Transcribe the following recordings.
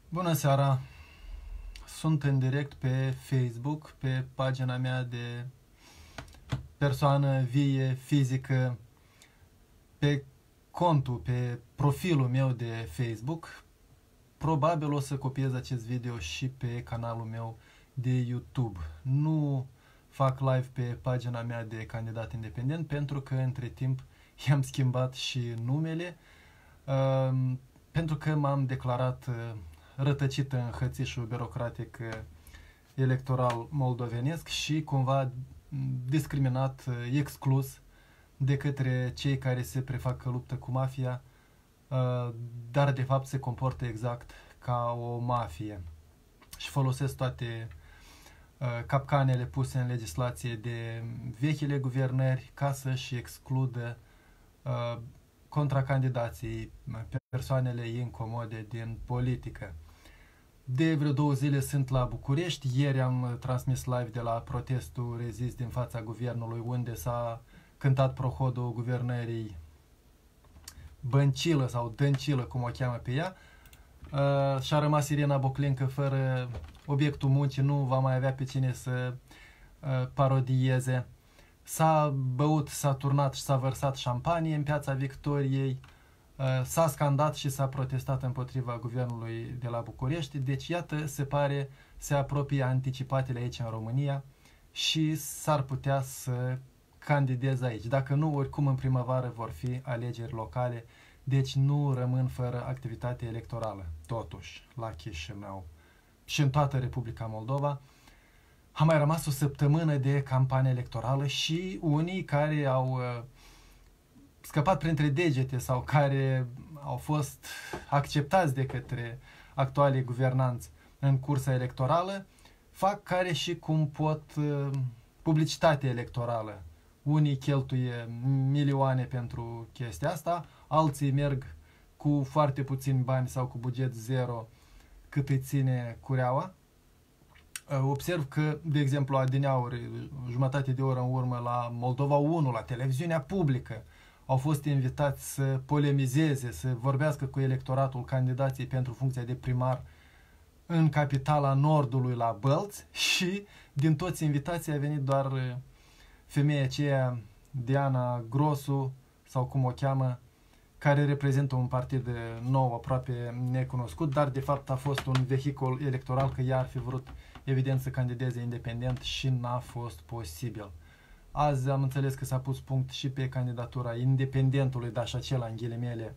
Bună seara! Sunt în direct pe Facebook, pe pagina mea de persoană vie, fizică, pe contul, pe profilul meu de Facebook. Probabil o să copiez acest video și pe canalul meu de YouTube. Nu fac live pe pagina mea de candidat independent pentru că între timp i-am schimbat și numele, pentru că m-am declarat rătăcită în hățișul birocratic electoral moldovenesc și cumva discriminat, exclus de către cei care se prefac că luptă cu mafia, dar de fapt se comportă exact ca o mafie și folosesc toate capcanele puse în legislație de vechile guvernări ca să-și excludă contracandidații, persoanele incomode din politică. De vreo 2 zile sunt la București. Ieri am transmis live de la protestul Rezist din fața guvernului, unde s-a cântat prohodul guvernării Băncilă sau Dăncilă, cum o cheamă pe ea. Și-a rămas Irina Boclin că fără obiectul muncii nu va mai avea pe cine să parodieze. S-a băut, s-a turnat și s-a vărsat șampanie în Piața Victoriei, s-a scandat și s-a protestat împotriva guvernului de la București. Deci, iată, se pare, se apropie anticipatele aici în România și s-ar putea să candideze aici. Dacă nu, oricum în primăvară vor fi alegeri locale, deci nu rămân fără activitate electorală, totuși, la Chișinău și în toată Republica Moldova. A mai rămas o săptămână de campanie electorală și unii care au scăpat printre degete sau care au fost acceptați de către actualii guvernanți în cursa electorală fac care și cum pot publicitate electorală. Unii cheltuie milioane pentru chestia asta, alții merg cu foarte puțini bani sau cu buget zero cât îi ține cureaua. Observ că, de exemplu, adineauri, jumătate de oră în urmă la Moldova 1, la televiziunea publică, au fost invitați să polemizeze, să vorbească cu electoratul candidații pentru funcția de primar în capitala Nordului la Bălți și din toți invitații a venit doar femeia aceea, Diana Grosu, sau cum o cheamă, care reprezintă un partid nou, aproape necunoscut, dar de fapt a fost un vehicul electoral, că ea ar fi vrut evident să candideze independent și n-a fost posibil. Azi am înțeles că s-a pus punct și pe candidatura independentului, dar și acela în ghilimele,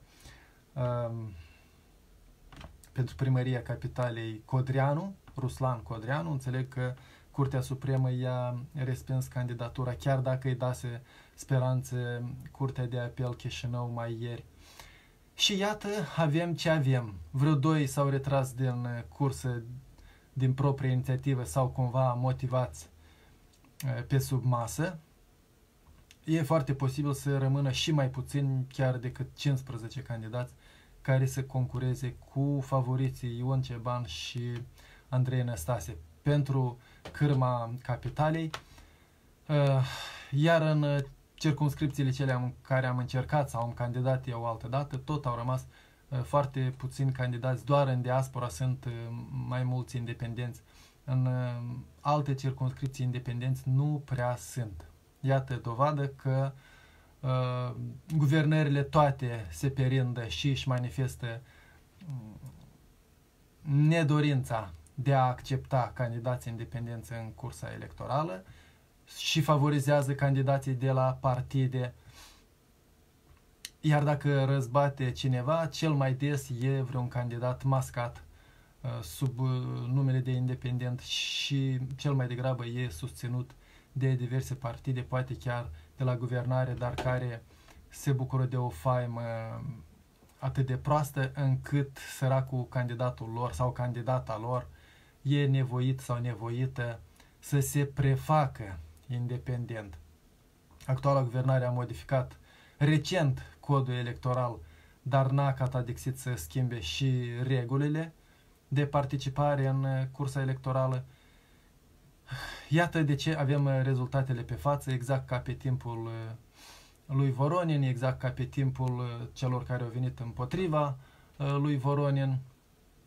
pentru primăria capitalei Codreanu, Ruslan Codreanu. Înțeleg că Curtea Supremă i-a respins candidatura, chiar dacă îi dase speranțe Curtea de Apel Chișinău mai ieri. Și iată, avem ce avem. Vreo 2 s-au retras din cursă din proprie inițiativă sau cumva motivați pe sub masă. E foarte posibil să rămână și mai puțin, chiar decât 15 candidați care să concureze cu favoriții Ion Ceban și Andrei Năstase pentru cârma capitalei. Iar în circumscripțiile cele în care am încercat sau am candidat eu altă dată, tot au rămas foarte puțini candidați, doar în diaspora sunt mai mulți independenți. În alte circumscripții independenți nu prea sunt. Iată dovadă că guvernările toate se perindă și își manifestă nedorința de a accepta candidații independenți în cursa electorală și favorizează candidații de la partide. Iar dacă răzbate cineva, cel mai des e vreun candidat mascat sub numele de independent și cel mai degrabă e susținut de diverse partide, poate chiar de la guvernare, dar care se bucură de o faimă atât de proastă încât săracul candidatul lor sau candidata lor e nevoit sau nevoită să se prefacă independent. Actuala guvernare a modificat recent codul electoral, dar n-a catadixit să schimbe și regulile de participare în cursa electorală. Iată de ce avem rezultatele pe față, exact ca pe timpul lui Voronin, exact ca pe timpul celor care au venit împotriva lui Voronin.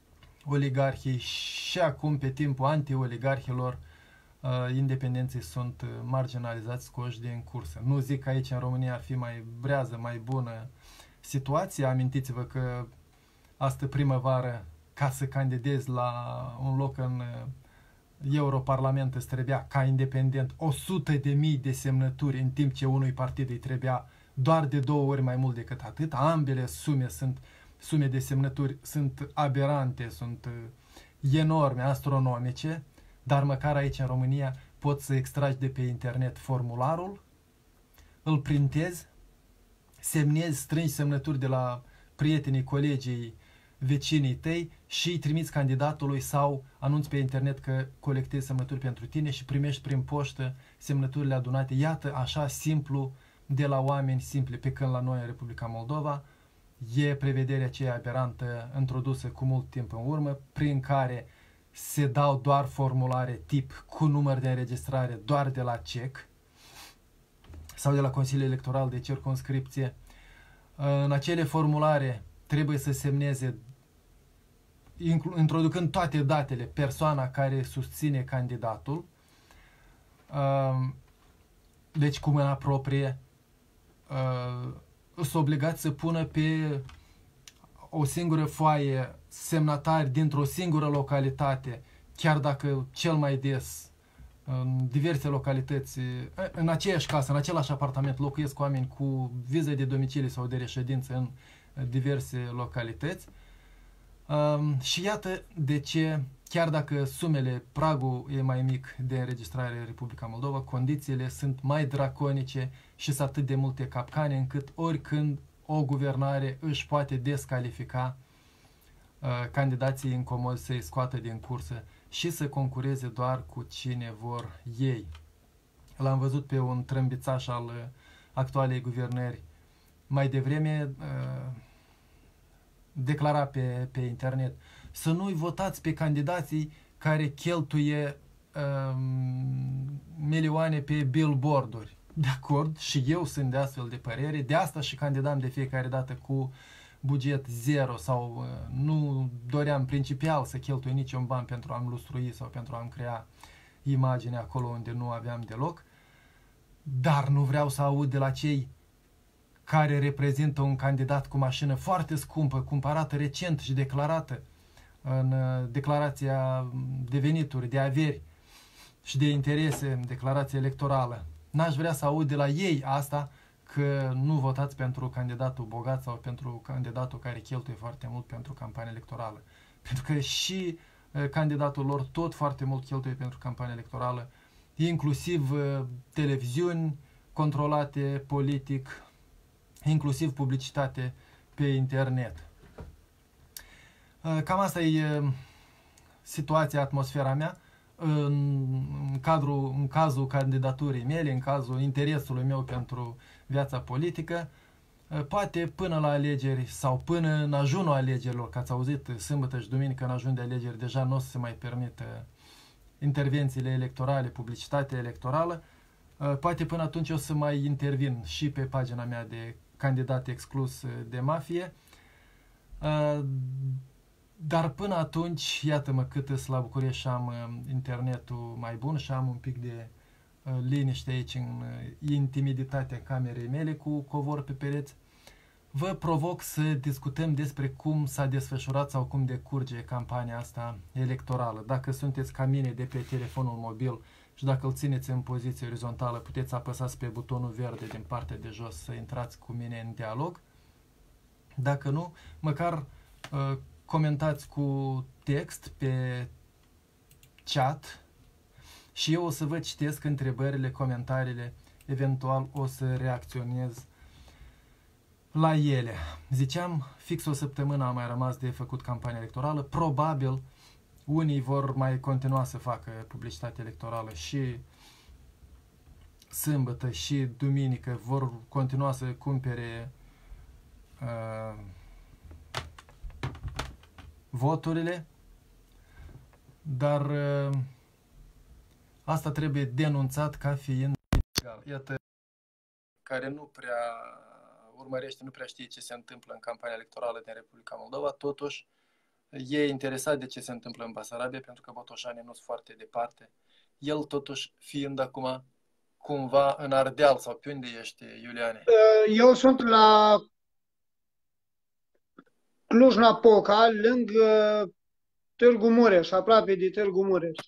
oligarhii și acum pe timpul anti-oligarhilor, independenții sunt marginalizați, scoși din cursă. Nu zic că aici în România ar fi mai brează, mai bună situația. Amintiți-vă că astă primăvară, ca să candidezi la un loc în Europarlament, îți trebuia ca independent 100.000 de semnături, în timp ce unui partid îi trebuia doar de 2 ori mai mult decât atât. Ambele sume de semnături sunt aberante, sunt enorme, astronomice, dar măcar aici în România poți să extragi de pe internet formularul, îl printezi, semnezi, strângi semnături de la prietenii, colegii, vecinii tăi și îi trimiți candidatului sau anunți pe internet că colectezi semnături pentru tine și primești prin poștă semnăturile adunate. Iată, așa simplu, de la oameni simpli, pe când la noi în Republica Moldova e prevederea aceea aberantă introdusă cu mult timp în urmă, prin care se dau doar formulare tip cu număr de înregistrare doar de la CEC sau de la Consiliul Electoral de Circumscripție. În acele formulare trebuie să semneze, introducând toate datele, persoana care susține candidatul, deci cu mâna proprie, sunt obligați să pună pe o singură foaie semnatari dintr-o singură localitate, chiar dacă cel mai des în diverse localități, în aceeași casă, în același apartament, locuiesc oameni cu viză de domiciliu sau de reședință în diverse localități. Și iată de ce, chiar dacă sumele, pragul e mai mic de înregistrare în Republica Moldova, condițiile sunt mai draconice și sunt atât de multe capcane încât oricând o guvernare își poate descalifica candidații incomozi, să-i scoată din cursă și să concureze doar cu cine vor ei. L-am văzut pe un trâmbițaș al actualei guvernări mai devreme declara pe internet: să nu-i votați pe candidații care cheltuie milioane pe billboarduri. De acord, și eu sunt de astfel de părere, de asta și candidam de fiecare dată cu buget zero sau nu doream principial să cheltui niciun ban pentru a-mi lustrui sau pentru a-mi crea imagine acolo unde nu aveam deloc, dar nu vreau să aud de la cei care reprezintă un candidat cu mașină foarte scumpă, cumpărată recent și declarată în declarația de venituri, de averi și de interese, în declarația electorală. N-aș vrea să aud de la ei asta, că nu votați pentru candidatul bogat sau pentru candidatul care cheltuie foarte mult pentru campania electorală. Pentru că și candidatul lor tot foarte mult cheltuie pentru campania electorală, inclusiv televiziuni controlate politic, inclusiv publicitate pe internet. Cam asta e situația, atmosfera mea în cazul candidaturii mele, în cazul interesului meu pentru viața politică. Poate până la alegeri sau până în ajunul alegerilor, că ați auzit sâmbătă și duminică în ajun de alegeri, deja nu o să se mai permită intervențiile electorale, publicitatea electorală. Poate până atunci o să mai intervin și pe pagina mea de candidat exclus de mafie. Dar până atunci, iată-mă cât îs la București și am internetul mai bun și am un pic de liniște aici în intimiditatea camerei mele cu covor pe pereți. Vă provoc să discutăm despre cum s-a desfășurat sau cum decurge campania asta electorală. Dacă sunteți ca mine de pe telefonul mobil și dacă îl țineți în poziție orizontală, puteți apăsați pe butonul verde din partea de jos să intrați cu mine în dialog. Dacă nu, măcar comentați cu text pe chat și eu o să vă citesc întrebările, comentariile, eventual o să reacționez la ele. Ziceam, fix o săptămână a mai rămas de făcut campania electorală, probabil unii vor mai continua să facă publicitate electorală și sâmbătă și duminică, vor continua să cumpere voturile, dar asta trebuie denunțat ca fiind ilegal. Iată, care nu prea urmărește, nu prea știe ce se întâmplă în campania electorală din Republica Moldova, totuși e interesat de ce se întâmplă în Basarabia, pentru că Botoșani nu sunt foarte departe. El totuși fiind acum cumva în Ardeal, sau pe unde ești, Iuliane? Eu sunt la Cluj-Napoca, lângă Târgu Mureș, aproape de Târgu Mureș.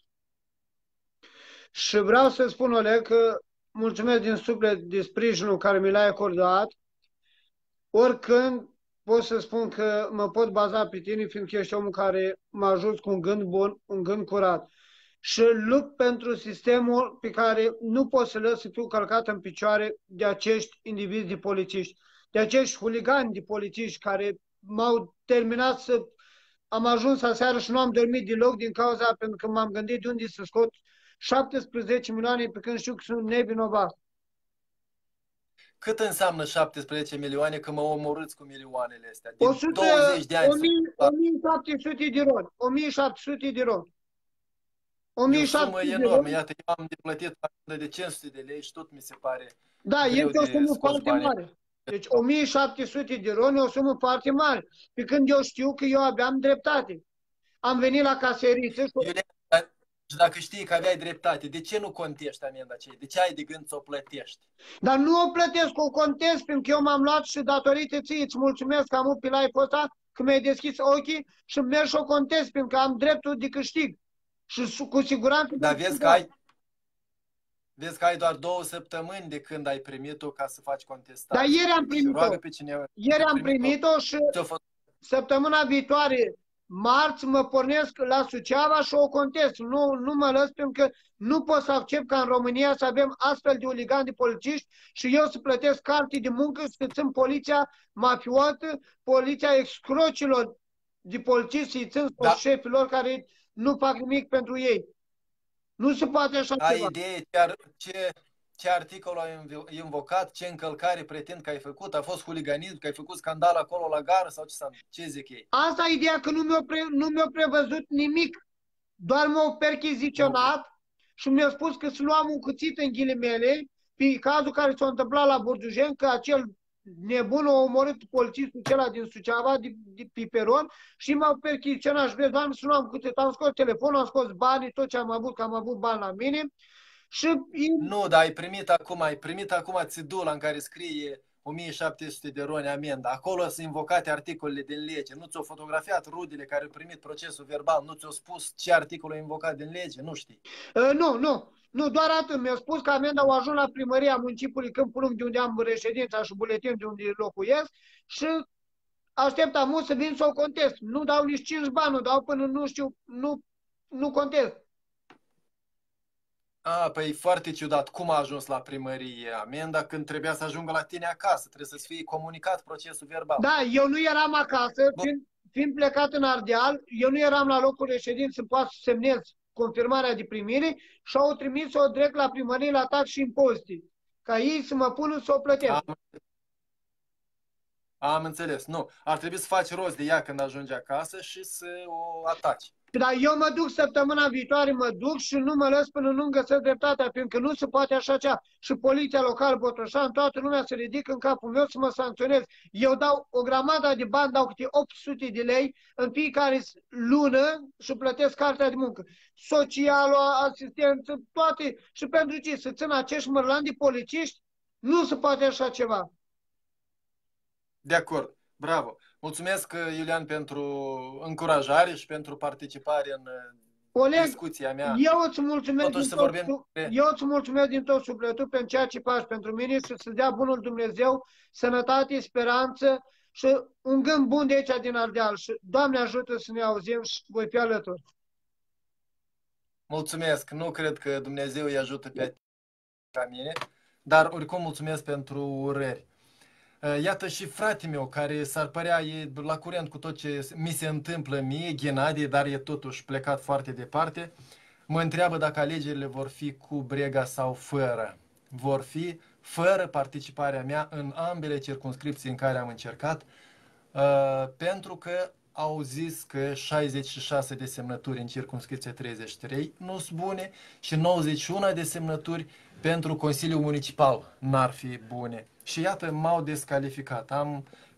Și vreau să spun, Oleg, că mulțumesc din suflet de sprijinul care mi l-ai acordat. Oricând pot să spun că mă pot baza pe tine, fiindcă ești omul care mă ajută cu un gând bun, un gând curat. Și lupt pentru sistemul pe care nu pot să lăs să fiu călcat în picioare de acești indivizi de polițiști, de acești huligani de polițiști care m-au terminat să... Am ajuns aseară și nu am dormit deloc din cauza pentru că m-am gândit de unde să scot 17 milioane pe când știu că sunt nevinovat. Cât înseamnă 17 milioane că mă omorâți cu milioanele astea? Din 100, 20 de ani. 1700 de roni. 1700 de roni. E o sumă 1700 de enormă. roni. Iată, eu am de plătit de 500 de lei și tot mi se pare Da, greu este o de sumă scos foarte banii. mare. Deci 1700 de roni e o sumă foarte mare. Pe când eu știu că eu aveam dreptate. Am venit la caseriță și... Iulian, și dacă știi că aveai dreptate, de ce nu contești amenda aceea? De ce ai de gând să o plătești? Dar nu o plătesc, o contest, pentru că eu m-am luat și datorită ție îți mulțumesc că am avut pe live-ul ăsta, că mi-ai deschis ochii și merg și o contest, pentru că am dreptul de câștig. Și cu siguranță... Dar vezi că ai doar 2 săptămâni de când ai primit-o ca să faci Dar contestație. ieri am Și primit-o. roagă pe cineva. Ieri am primit-o și săptămâna viitoare, marți, mă pornesc la Suceava și o contest. Nu mă lăs pentru că nu pot să accept ca în România să avem astfel de oligani de polițiști și eu să plătesc carte de muncă să țin poliția mafiotă, poliția excrocilor de polițiști să-i țin șefilor care nu fac nimic pentru ei. Nu se poate așa ai ceva. idee ce articol ai invocat, ce încălcare pretind că ai făcut? A fost huliganism, că ai făcut scandal acolo la gară sau ce zic ei? Asta e ideea că nu mi-a prevăzut nimic. Doar m-au percheziționat și mi-a spus că să luam un cuțit în ghilimele pe cazul care s-a întâmplat la Burdujen, că acel nebun a omorât polițistul acela din Suceava, de pe peron, și m-au percheziționat și vezi, doamne, să luam cuțit. Am scos telefonul, am scos banii, tot ce am avut, că am avut bani la mine. Și... Nu, dar ai primit acum țidula în care scrie 1700 de roni amendă. Acolo sunt invocate articolele din lege. Nu ți-au fotografiat rudele care au primit procesul verbal. Nu ți-au spus ce articol au invocat din lege. Nu știi. Nu, doar atât. Mi-a spus că amenda au ajuns la primăria municipiului Câmpul Lung, de unde am reședința și buletin de unde locuiesc și aștept amul să vin să o contest. Nu dau nici 5 bani, nu dau până nu știu, nu contest. Păi foarte ciudat. Cum a ajuns la primărie amenda când trebuia să ajungă la tine acasă? Trebuie să-ți fie comunicat procesul verbal. Da, eu nu eram acasă, fiind plecat în Ardeal, eu nu eram la locul reședință să pot să semnez confirmarea de primire și au trimis-o direct la primărie la tax și impozite, ca ei să mă pună să o plătesc. Am înțeles. Nu. Ar trebui să faci rost de ea când ajungi acasă și să o ataci. Dar eu mă duc săptămâna viitoare, mă duc și nu mă lăs până nu găsesc dreptatea, fiindcă nu se poate așa cea. Și poliția locală Botoșan, toată lumea se ridică în capul meu să mă sancționez. Eu dau o grămadă de bani, dau câte 800 de lei în fiecare lună și plătesc cartea de muncă. Socială, asistență, toate. Și pentru ce? Să țin acești mărlani de polițiști? Nu se poate așa ceva. De acord. Bravo. Mulțumesc, Iulian, pentru încurajare și pentru participare în discuția mea. Eu îți mulțumesc din tot sufletul pentru ceea ce faci pentru mine și să-ți dea bunul Dumnezeu sănătate, speranță și un gând bun de aici din Ardeal. Și Doamne ajută să ne auzim și voi fi alături. Mulțumesc. Nu cred că Dumnezeu îi ajută pe ca mine, dar oricum mulțumesc pentru urări. Iată și fratele meu, care s-ar părea e la curent cu tot ce mi se întâmplă mie, Ghenadie, dar e totuși plecat foarte departe, mă întreabă dacă alegerile vor fi cu Brega sau fără. Vor fi fără participarea mea în ambele circumscripții în care am încercat, pentru că au zis că 66 de semnături în circumscripția 33 nu sunt bune și 91 de semnături pentru Consiliul Municipal n-ar fi bune. Și iată, m-au descalificat. Am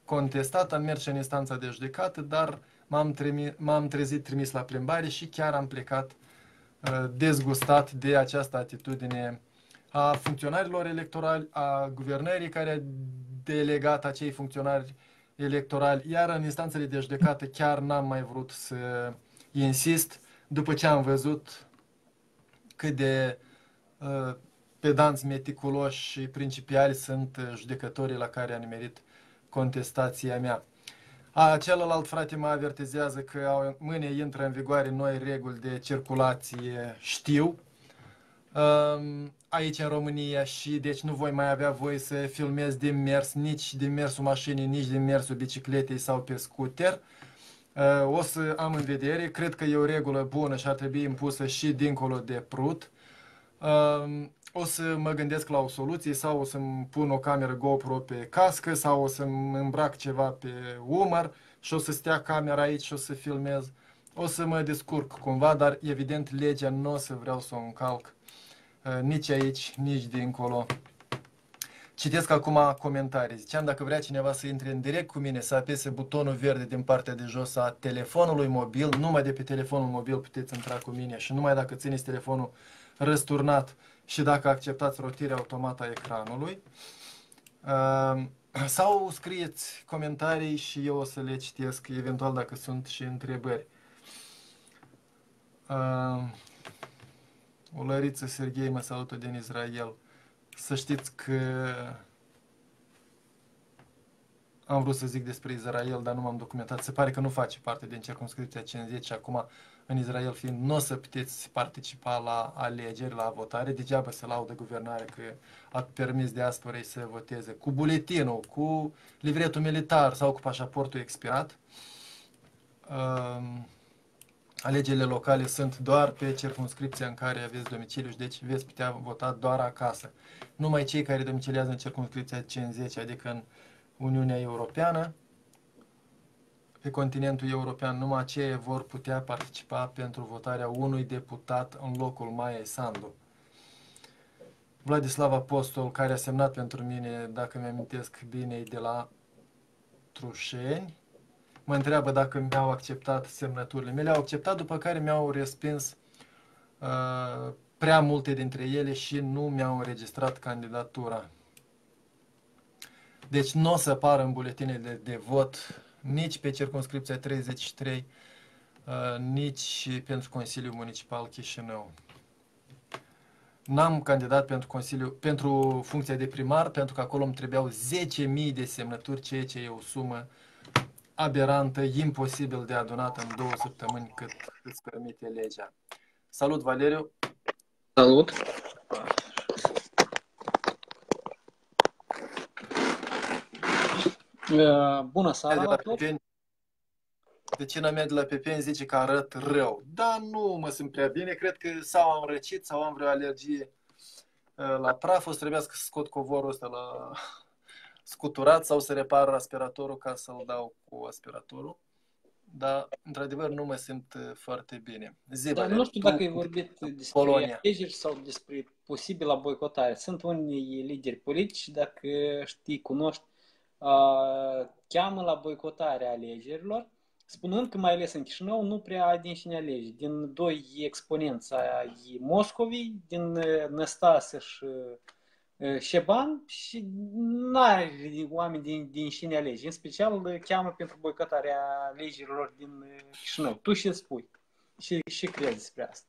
contestat, am mers în instanța de judecată, dar m-am trezit trimis la plimbare și chiar am plecat dezgustat de această atitudine a funcționarilor electorali, a guvernării care a delegat acei funcționari electorali, iar în instanțele de judecată chiar n-am mai vrut să insist după ce am văzut cât de pedanți, meticuloși și principiali sunt judecătorii la care a nimerit contestația mea. Celălalt frate mă avertizează că mâine intră în vigoare noi reguli de circulație, știu, aici în România și deci nu voi mai avea voie să filmez din mers, nici din mersul mașinii, nici din mersul bicicletei sau pe scooter. O să am în vedere, cred că e o regulă bună și ar trebui impusă și dincolo de Prut. O să mă gândesc la o soluție sau o să-mi pun o cameră GoPro pe cască sau o să-mi îmbrac ceva pe umăr și o să stea camera aici și o să filmez. O să mă descurc cumva, dar evident legea nu o să vreau să o încalc nici aici, nici dincolo. Citesc acum comentarii. Ziceam, dacă vrea cineva să intre în direct cu mine, să apese butonul verde din partea de jos a telefonului mobil, numai de pe telefonul mobil puteți intra cu mine și numai dacă țineți telefonul răsturnat și dacă acceptați rotirea automată a ecranului. Sau scrieți comentarii și eu o să le citesc, eventual dacă sunt și întrebări. O Lăriță Serghei mă salută din Israel. Să știți că am vrut să zic despre Israel, dar nu m-am documentat. Se pare că nu face parte din circumscripția 50 și acum în Israel fiind nu o să puteți participa la alegeri, la votare. Degeaba se laudă guvernarea că a permis diasporei să voteze cu buletinul, cu livretul militar sau cu pașaportul expirat. Alegerile locale sunt doar pe circumscripția în care aveți domiciliu și deci veți putea vota doar acasă. Numai cei care domiciliază în circumscripția 50, adică în Uniunea Europeană, pe continentul european, numai aceia vor putea participa pentru votarea unui deputat în locul Maiei Sandu. Vladislav Apostol, care a semnat pentru mine, dacă mi-amintesc bine, e de la Trușeni, mă întreabă dacă mi-au acceptat semnăturile. Mi le-au acceptat, după care mi-au respins prea multe dintre ele și nu mi-au înregistrat candidatura. Deci nu o să apară în buletinele de vot nici pe circumscripția 33, nici pentru Consiliul Municipal Chișinău. N-am candidat pentru funcția de primar, pentru că acolo îmi trebuiau 10.000 de semnături, ceea ce e o sumă aberantă, imposibil de adunat în 2 săptămâni cât îți permite legea. Salut, Valeriu! Salut! Bună seara la toți! Vecina mea de la Pepeni zice că arăt rău. Da, nu mă simt prea bine. Cred că sau am răcit sau am vreo alergie la praf. O să trebuiască să scot covorul ăsta la scuturat sau să repar aspiratorul ca să-l dau cu aspiratorul. Dar, într-adevăr, nu mă simt foarte bine. Dar nu știu dacă ai vorbit despre alegeri sau despre posibilă boicotare. Sunt unii lideri politici, dacă știi, cunoști, cheamă la boicotarea alegerilor, spunând că mai ales în Chișinău nu prea ai din cine alege. Din 2 exponenți ai Moscovei, din Năstase și Șeban și n-ai oameni din cine alege. În special cheamă pentru boicotarea alegerilor din Chișinău. Tu ce spui? Și crezi despre asta?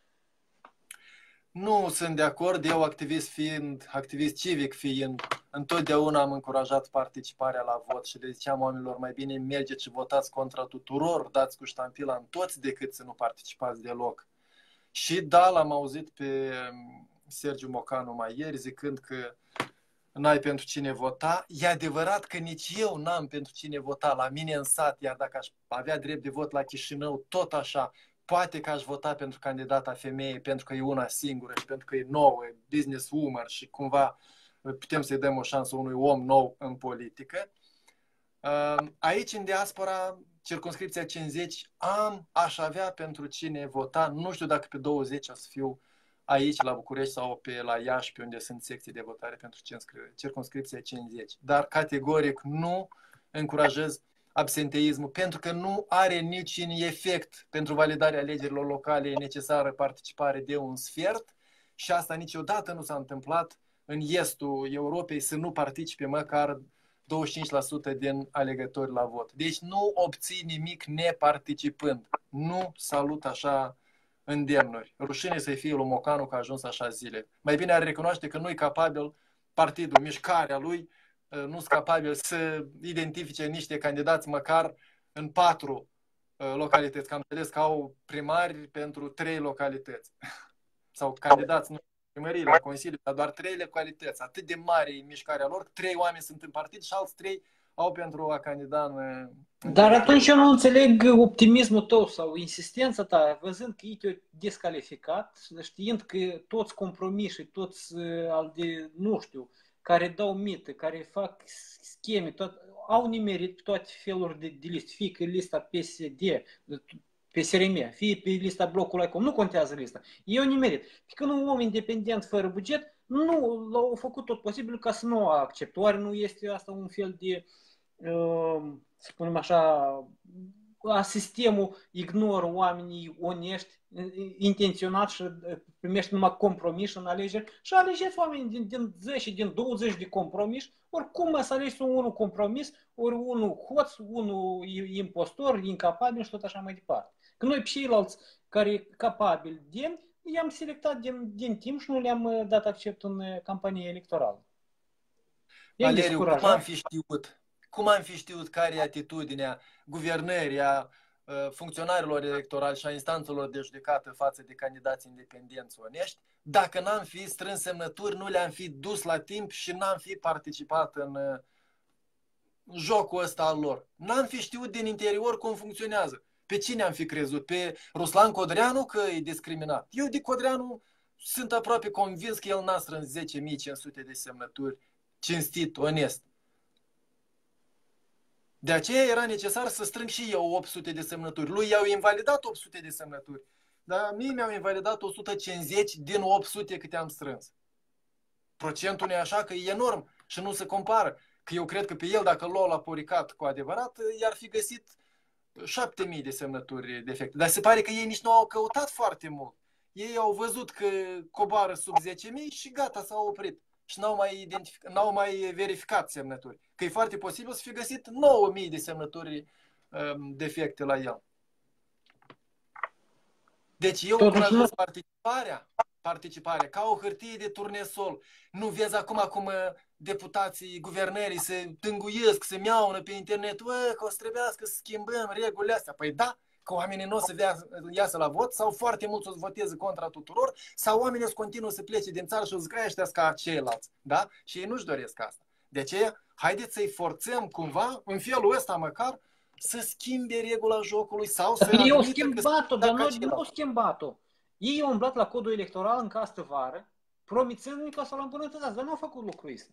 Nu sunt de acord. Eu, activist civic fiind, întotdeauna am încurajat participarea la vot și le ziceam oamenilor, mai bine mergeți și votați contra tuturor, dați cu ștampila în toți decât să nu participați deloc. Și da, l-am auzit pe Sergiu Mocanu mai ieri zicând că n-ai pentru cine vota. E adevărat că nici eu n-am pentru cine vota la mine în sat, iar dacă aș avea drept de vot la Chișinău, tot așa, poate că aș vota pentru candidata femeie, pentru că e una singură și pentru că e nouă, business woman și cumva putem să-i dăm o șansă unui om nou în politică. Aici, în diaspora, circumscripția 50, aș avea pentru cine vota. Nu știu dacă pe 20 o să fiu aici, la București sau la Iași, pe unde sunt secții de votare pentru circumscripția 50. Dar categoric nu încurajez absenteismul, pentru că nu are niciun efect pentru validarea alegerilor locale, e necesară participare de un sfert și asta niciodată nu s-a întâmplat în estul Europei să nu participe măcar 25% din alegători la vot. Deci nu obții nimic neparticipând. Nu salut așa îndemnuri. Rușine să-i fie lui Mocanu că a ajuns așa zile. Mai bine ar recunoaște că nu e capabil partidul, mișcarea lui, nu sunt capabil să identifice niște candidați măcar în 4 localități. Că am înțeles că au primari pentru 3 localități. Sau candidați nu primării la Consiliu, dar doar 3 localități. Atât de mare e mișcarea lor, 3 oameni sunt în partid și alți 3 au pentru a candida în... Dar atunci eu nu înțeleg optimismul tău sau insistența ta, văzând că ei te-au descalificat, știind că toți compromiși, toți, nu știu, care dau mită, care fac scheme, au nimerit toate feluri de liste, fie că lista PSD, PSRM, fie pe lista blocului acum, nu contează lista. Eu nimerit. Că un om independent fără buget nu l-au făcut tot posibil ca să nu accepte. Oare nu este asta un fel de, să spunem așa, sistemul ignoră oamenii onești, intenționat și primește numai compromis în alegeri și alegeți oamenii din 10, din 20 de compromis, oricum să alegeți unul compromis, ori unul hoț, unul impostor, incapabil și tot așa mai departe. Că noi pe ceilalți care capabili i-am selectat din timp și nu le-am dat accept în campanie electorală. Valeriu, cum am fi știut care e atitudinea guvernării, a funcționarilor electorali și a instanțelor de judecată față de candidații independenți onești, dacă n-am fi strâns semnături, nu le-am fi dus la timp și n-am fi participat în jocul ăsta al lor. N-am fi știut din interior cum funcționează. Pe cine am fi crezut? Pe Ruslan Codreanu că e discriminat? Eu de Codreanu sunt aproape convins că el n-a strâns 10.500 de semnături cinstit, onest. De aceea era necesar să strâng și eu 800 de semnături. Lui i-au invalidat 800 de semnături. Dar mie mi-au invalidat 150 din 800 câte am strâns. Procentul nu e așa că e enorm și nu se compară. Că eu cred că pe el, dacă l-a poricat cu adevărat, i-ar fi găsit 7.000 de semnături defecte. Dar se pare că ei nici nu au căutat foarte mult. Ei au văzut că coboară sub 10.000 și gata, s-au oprit. Și n-au mai verificat semnături. Că e foarte posibil să fi găsit 9.000 de semnături defecte la el. Deci eu încurajez participarea ca o hârtie de turnesol. Nu vezi acum cum deputații, guvernării se tânguiesc, se miaună pe internet, că o să trebuiască să schimbăm regulile astea. Păi da, că oamenii nu o să iasă la vot sau foarte mulți o să voteze contra tuturor sau oamenii o să continuă să plece din țară și o să crește ca ceilalți. Da? Și ei nu-și doresc asta. De aceea, haideți să-i forțăm cumva, în felul ăsta măcar, să schimbe regula jocului sau să... Ei au schimbat-o, dar noi nu au schimbat-o. Ei au umblat la codul electoral în castă vară, promițându-ne că să-l îmbunătățească, dar nu au făcut lucrul ăsta.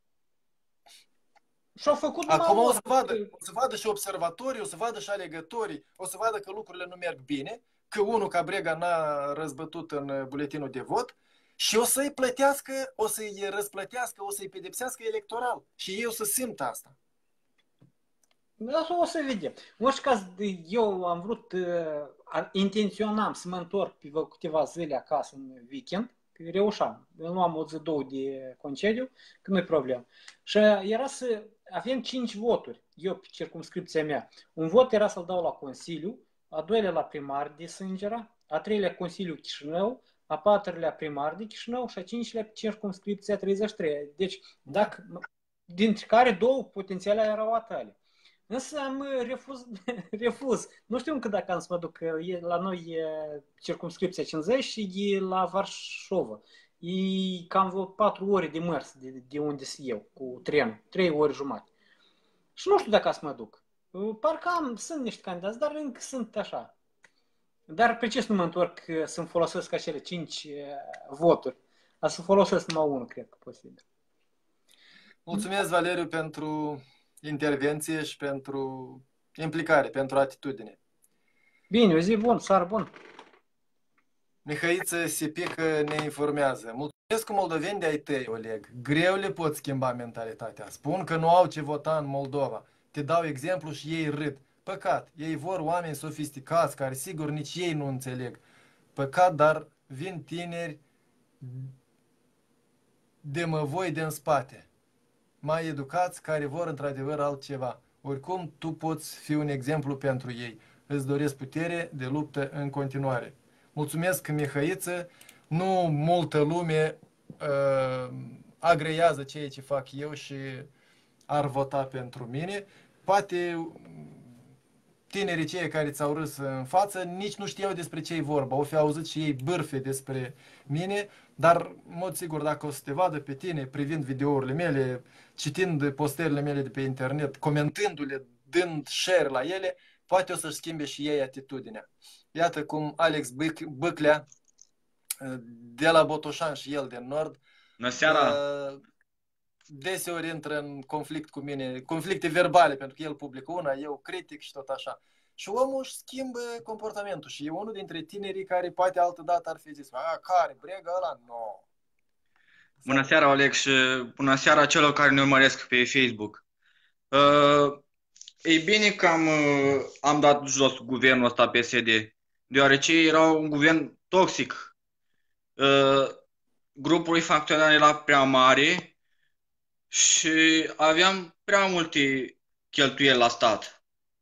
Și-au făcut acum o să vadă și observatorii, o să vadă și alegătorii, o să vadă că lucrurile nu merg bine, că unul ca Brega n-a răzbătut în buletinul de vot și o să-i plătească, o să-i răsplătească, o să-i pedepsească electoral. Și ei o să simtă asta. Asta o să vedem. În orice caz, eu am vrut, intenționam să mă întorc pe câteva zile acasă în weekend, că reușeam. Eu nu am o zi, 2 de concediu, că nu-i problemă. Și era să avem 5 voturi, eu pe circumscripția mea. Un vot era să-l dau la Consiliu, a doilea la primar de Sângera, a treilea Consiliu Chișinău, a patrulea primar de Chișinău și a cincilea pe circumscripția 33. Deci, dintre care 2 potențiale erau atale. Însă am refuz. Nu știu încă dacă am să mă duc. La noi e circumscripția 50 și e la Varșova. E cam vreo 4 ore de mers de unde sunt eu, cu trenul. 3 ore jumate. Și nu știu dacă să mă duc. Parcă sunt niște candidați, dar încă sunt așa. Dar precis nu mă întorc să-mi folosesc acele 5 voturi. A să folosesc numai unul, cred că posibil. Mulțumesc, Valeriu, pentru intervenție și pentru implicare, pentru atitudine. Bine, o zi bun, seară bun. Mihăiță Sipică ne informează. Mulțumesc cu moldoveni de-ai tăi, Oleg. Greu le pot schimba mentalitatea. Spun că nu au ce vota în Moldova. te dau exemplu și ei râd. Păcat, ei vor oameni sofisticați, care sigur nici ei nu înțeleg. Păcat, dar vin tineri de măvoi de în spate, mai educați, care vor într-adevăr altceva. Oricum, tu poți fi un exemplu pentru ei. Îți doresc putere de luptă în continuare. Mulțumesc, Mihăiță. Nu multă lume agrează ceea ce fac eu și ar vota pentru mine. Poate tinerii cei care ți-au râs în față nici nu știau despre ce e vorba. O fi auzit și ei bârfe despre mine, dar, în mod sigur, dacă o să te vadă pe tine privind videourile mele, citind postările mele de pe internet, comentându-le, dând share la ele, poate o să-și schimbe și ei atitudinea. Iată cum Alex Bâclea, de la Botoșan și el de Nord, deseori intră în conflict cu mine, conflicte verbale, pentru că el publică una, eu critic și tot așa. Și omul își schimbă comportamentul și e unul dintre tinerii care poate altădată ar fi zis, care, brega ăla? No. Bună seara, Alex, și bună seara celor care ne urmăresc pe Facebook. E bine că am dat jos guvernul ăsta PSD, deoarece era un guvern toxic. Grupul infracțional era prea mare și aveam prea multe cheltuieli la stat.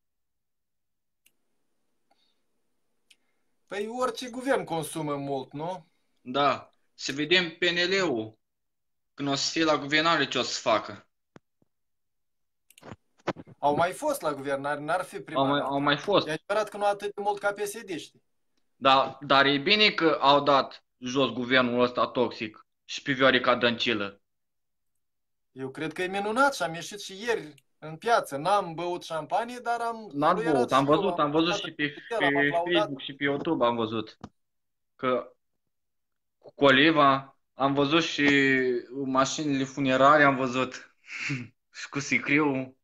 Păi orice guvern consumă mult, nu? Da. Să vedem PNL-ul, când o să fie la guvernare, ce o să facă. Au mai fost la guvernare, n-ar fi prima dată. Au mai fost. E adevărat că nu atât de mult ca PSD-știi. Da, dar e bine că au dat jos guvernul ăsta toxic și pe Viorica Dăncilă. Eu cred că e minunat și am ieșit și ieri în piață. N-am băut șampanie, dar N-am băut, am văzut și pe Facebook și pe YouTube am văzut. Că cu Coliva am văzut și mașinile funerare, am văzut și cu sicriul.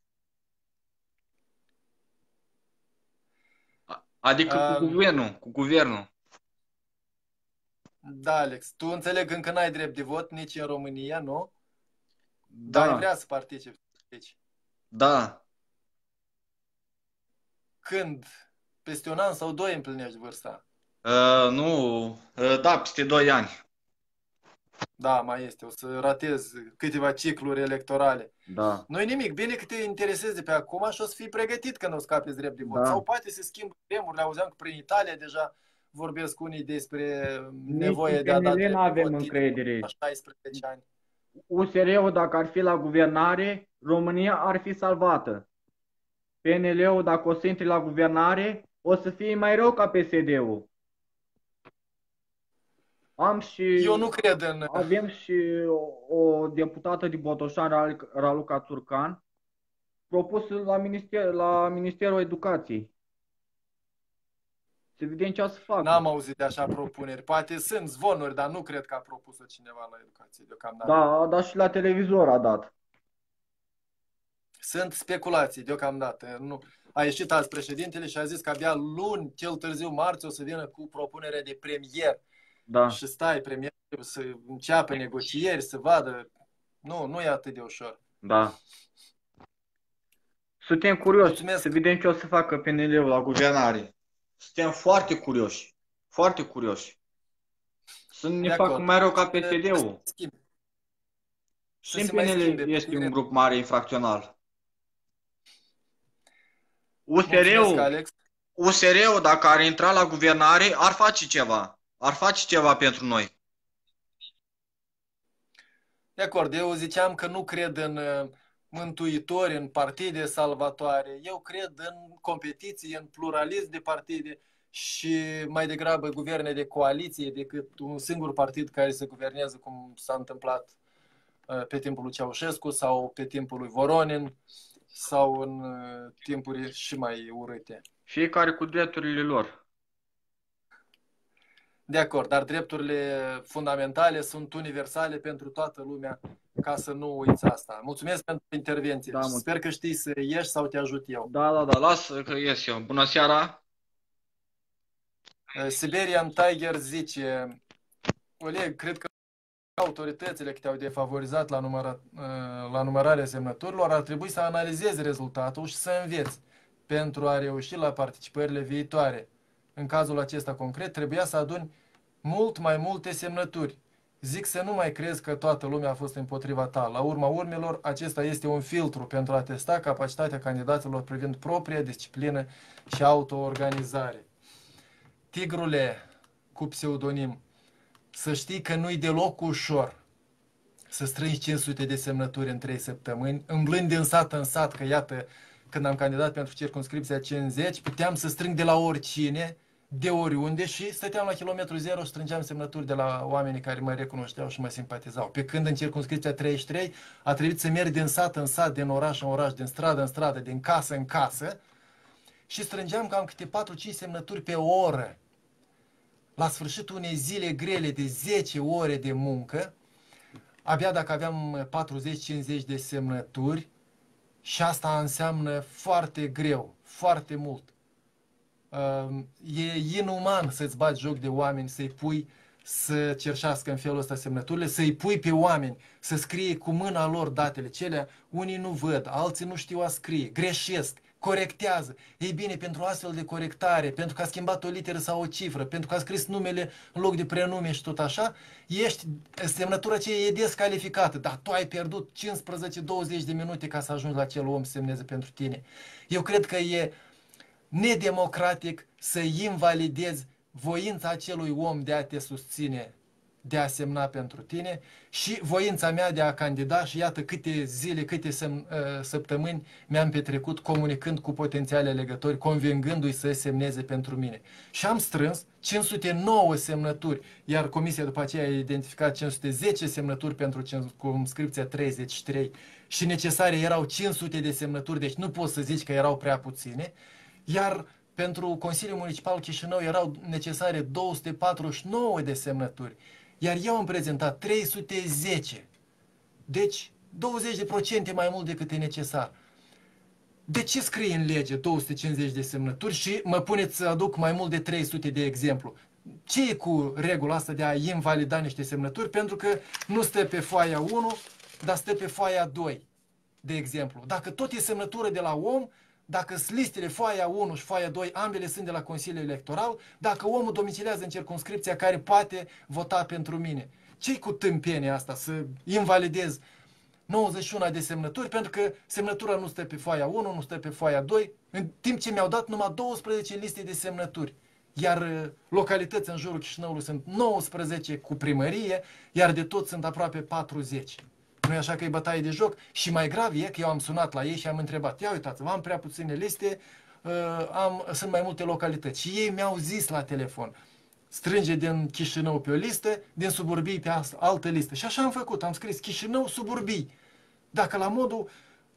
Adică cu guvernul. Da, Alex, tu înțeleg încă n-ai drept de vot nici în România, nu? Da. Dar ai vrea să participi aici. Da. Când? Peste un an sau 2 împlinești vârsta? Nu, da, peste 2 ani. Da, mai este. O să ratez câteva cicluri electorale. Da. Nu-i nimic. Bine că te interesezi de pe acum și o să fii pregătit când o scapi drept de vot. Da. Sau poate se schimbă vremurile. Auzeam că prin Italia deja vorbesc unii despre nevoie de a da drept nu avem de vot încredere. la 16 ani. USR-ul, dacă ar fi la guvernare, România ar fi salvată. PNL-ul, dacă o să intre la guvernare, o să fie mai rău ca PSD-ul. Eu nu cred în... Avem și o deputată din Botoșani, Raluca Țurcan, propusă la Ministerul Educației. Să vedem ce o să facă. N-am auzit de așa propuneri. Poate sunt zvonuri, dar nu cred că a propus-o cineva la educație deocamdată. Da, dar și la televizor a dat. Sunt speculații deocamdată. Nu. A ieșit azi președintele și a zis că abia luni, cel târziu marți, o să vină cu propunerea de premier. Da. Și stai, premier să înceapă negocieri, să vadă. Nu e atât de ușor. Da. Suntem curioși. Mulțumesc. Să vedem ce o să facă PNL-ul la Guvernare. Suntem foarte curioși. Foarte curioși. Să ne facă mai rău ca PSD-ul. Și PNL este un grup mare infracțional. USR-ul, dacă ar intra la guvernare, ar face ceva. Ar face ceva pentru noi. De acord, eu ziceam că nu cred în mântuitori, în partide salvatoare. Eu cred în competiție, în pluralism de partide și mai degrabă guverne de coaliție decât un singur partid care să guvernează, cum s-a întâmplat pe timpul lui Ceaușescu sau pe timpul lui Voronin sau în timpuri și mai urâte. Fiecare cu drepturile lor. De acord, dar drepturile fundamentale sunt universale pentru toată lumea, ca să nu uiți asta. Mulțumesc pentru intervenție. Da, sper că știi să ieși sau te ajut eu. Da, lasă că ies eu. Bună seara! Siberian Tiger zice, Oleg, cred că autoritățile care te-au defavorizat la numărarea semnăturilor ar trebui să analizeze rezultatul și să înveți pentru a reuși la participările viitoare. În cazul acesta concret, trebuia să aduni mult mai multe semnături. Zic să nu mai crezi că toată lumea a fost împotriva ta. La urma urmelor, acesta este un filtru pentru a testa capacitatea candidaților privind propria disciplină și autoorganizare. Tigrule, cu pseudonim, să știi că nu-i deloc ușor să strângi 500 de semnături în 3 săptămâni, îmblând din sat în sat, că iată, când am candidat pentru circumscripția 50, puteam să strâng de la oricine, de oriunde și stăteam la kilometru zero și strângeam semnături de la oamenii care mă recunoșteau și mă simpatizau. Pe când în circumscripția 33 a trebuit să merg din sat în sat, din oraș în oraș, din stradă în stradă, din casă în casă și strângeam cam câte 4-5 semnături pe oră. La sfârșitul unei zile grele de 10 ore de muncă, abia dacă aveam 40-50 de semnături, și asta înseamnă foarte greu, foarte mult. E inuman să-ți bagi joc de oameni, să-i pui să cerșească în felul ăsta semnăturile, să-i pui pe oameni să scrie cu mâna lor datele cele. Unii nu văd, alții nu știu a scrie, greșesc, corectează. Ei bine, pentru astfel de corectare, pentru că a schimbat o literă sau o cifră, pentru că a scris numele în loc de prenume și tot așa, semnătura aceea e descalificată, dar tu ai pierdut 15-20 de minute ca să ajungi la acel om să semneze pentru tine. Eu cred că e nedemocratic să invalidezi voința acelui om de a te susține, de a semna pentru tine și voința mea de a candida și iată câte zile, câte săptămâni mi-am petrecut comunicând cu potențiale alegători, convingându-i să semneze pentru mine. Și am strâns 509 semnături, iar comisia după aceea a identificat 510 semnături pentru circumscripția 33 și necesare erau 500 de semnături, deci nu poți să zici că erau prea puține, iar pentru Consiliul Municipal Chișinău erau necesare 249 de semnături, iar eu am prezentat 310. Deci 20% mai mult decât e necesar. De ce scrie în lege 250 de semnături și mă puneți să aduc mai mult de 300 de exemplu? Ce e cu regula asta de a invalida niște semnături? Pentru că nu stă pe foaia 1, dar stă pe foaia 2, de exemplu. Dacă tot e semnătură de la om, dacă listele foaia 1 și foaia 2, ambele sunt de la Consiliul Electoral, dacă omul domiciliază în circumscripția care poate vota pentru mine. Ce-i cu tâmpenia asta să invalidez 91 de semnături, pentru că semnătura nu stă pe foaia 1, nu stă pe foaia 2, în timp ce mi-au dat numai 12 liste de semnături. Iar localități în jurul Chișinăului sunt 19 cu primărie, iar de tot sunt aproape 40. Nu e așa că e bătaie de joc? Și mai grav e că eu am sunat la ei și am întrebat, ia uitați-vă, am prea puține liste, sunt mai multe localități. Și ei mi-au zis la telefon, strânge din Chișinău pe o listă, din Suburbii pe altă listă. Și așa am făcut, am scris Chișinău, Suburbii. Dacă la modul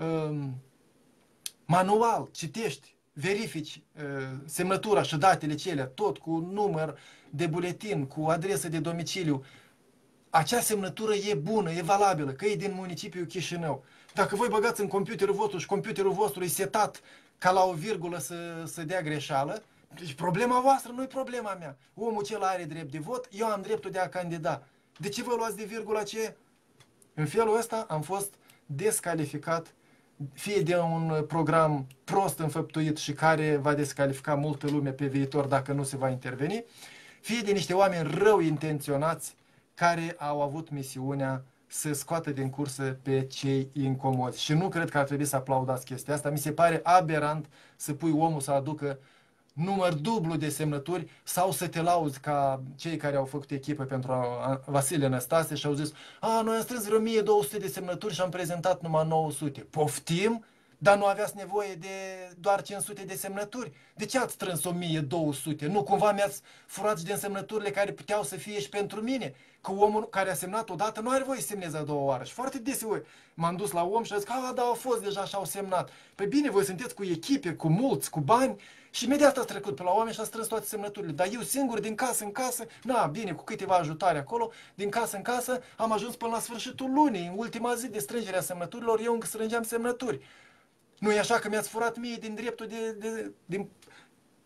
manual citești, verifici semnătura și datele cele, tot cu număr de buletin, cu adresă de domiciliu, acea semnătură e bună, e valabilă, că e din municipiul Chișinău. Dacă voi băgați în computerul vostru și computerul vostru e setat ca la o virgulă să dea greșeală, deci problema voastră nu e problema mea. Omul acela are drept de vot, eu am dreptul de a candida. De ce vă luați de virgula aceea? În felul ăsta am fost descalificat, fie de un program prost înfăptuit și care va descalifica multă lume pe viitor dacă nu se va interveni, fie de niște oameni rău intenționați care au avut misiunea să scoată din cursă pe cei incomozi. Și nu cred că ar trebui să aplaudați chestia asta. Mi se pare aberant să pui omul să aducă număr dublu de semnături sau să te lauzi ca cei care au făcut echipă pentru Vasile Năstase și au zis, noi am strâns vreo 1200 de semnături și am prezentat numai 900. Poftim? Dar nu aveați nevoie de doar 500 de semnături? De ce ați strâns 1200? Nu cumva mi-ați furat din semnăturile care puteau să fie și pentru mine? Că omul care a semnat odată nu are voie să semneze a doua oară. Și foarte deseori m-am dus la om și a zis, da, au fost deja și au semnat. Păi bine, voi sunteți cu echipe, cu mulți, cu bani și imediat ați trecut pe la oameni și ați strâns toate semnăturile. Dar eu singur, din casă în casă, bine, cu câteva ajutare acolo, din casă în casă, am ajuns până la sfârșitul lunii. În ultima zi de strângere a semnăturilor, eu încă strângeam semnături. Nu e așa că mi-ați furat mie din dreptul